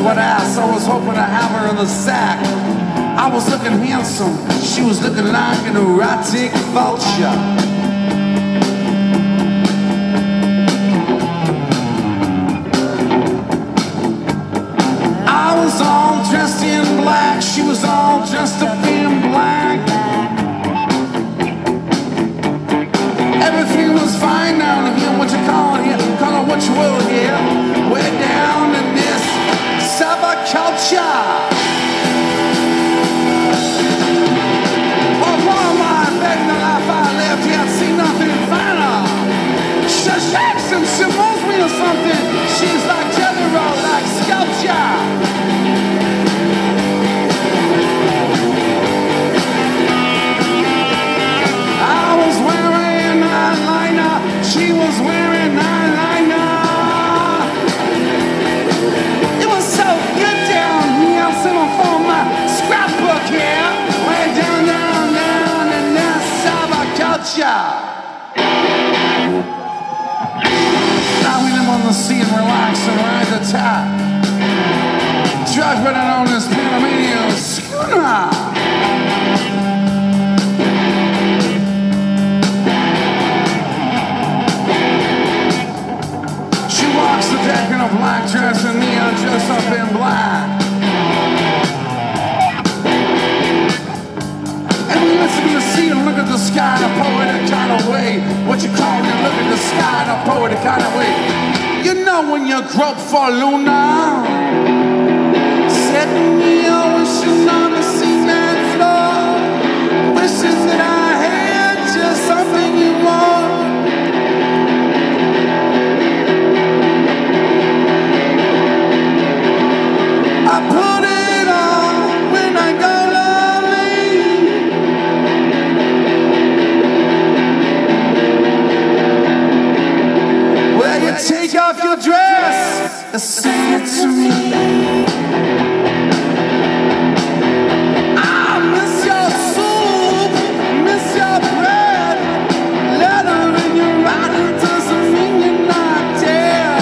wet ass. I was hoping to have her in the sack. I was looking handsome, she was looking like an erotic vulture. I was all dressed in black, she was all dressed up in black. Everything was fine down here, what you call it here, call it what you will here. We're down in this subculture. She moves me or something. She's like jelly roll, like sculpture. I was wearing eyeliner, she was wearing eyeliner. It was so good down here. I'm sitting for my scrapbook here. Way down, down, down in that subculture. On the sea and relax and ride the tap. Drug running on this Panamanian schooner. She walks the deck in a black dress and me, I'm dressed up in black. And we listen to the sea and look at the sky in a poetic kind of way. What you call it, look at the sky in a poetic kind of way. You know when you grope for Luna, setting me up, wishing on the cement floor, wishes that I had just something you want. I put it on when I go lonely. Where you take off your dress and sing it to me. I miss your soup, miss your bread. Letter in your writing doesn't mean you're not dead.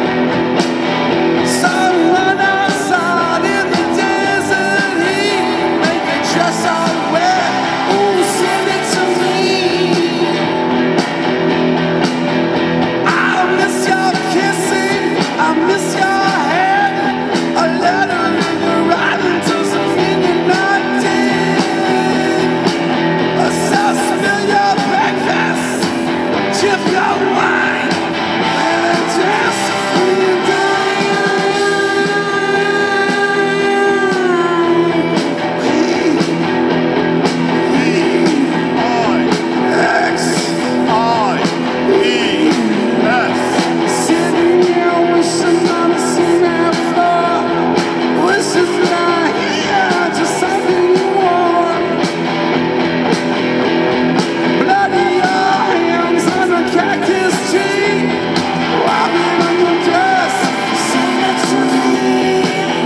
Someone outside in the desert heat, make a dress all wet. Ooh, send it to me. I miss your kissing, I miss your head. A letter in your writing doesn't mean you're not dead. So spill your breakfast, chip your wine, and just sitting here wishing on a cement floor, wishes that I hear just something you want. Bloody your hands on a cactus tree, wobbling on your dress, sing it to me.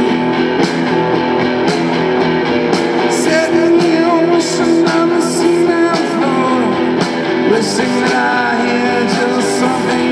Sitting here wishing on a cement floor, wishing that I hear just something